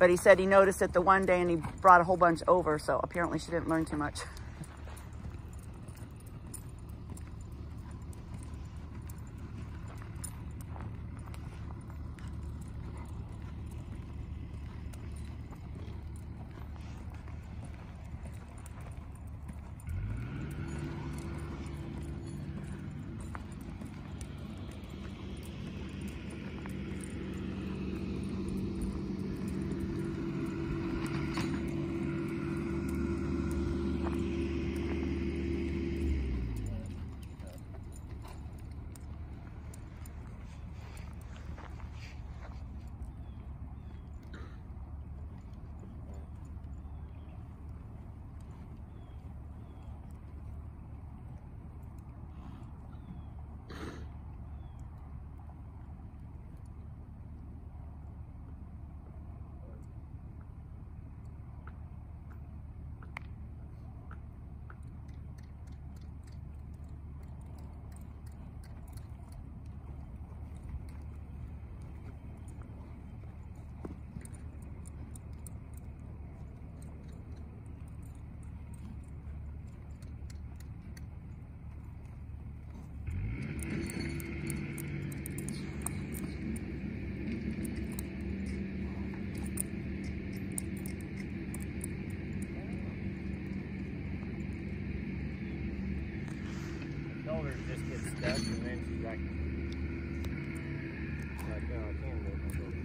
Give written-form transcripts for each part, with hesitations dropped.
But he said he noticed it the one day and he brought a whole bunch over. So apparently she didn't learn too much. Shoulder just gets stuck and then she's like, no, I can't move my shoulder.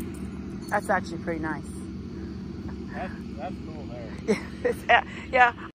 That's actually pretty nice. That's cool there. Yeah.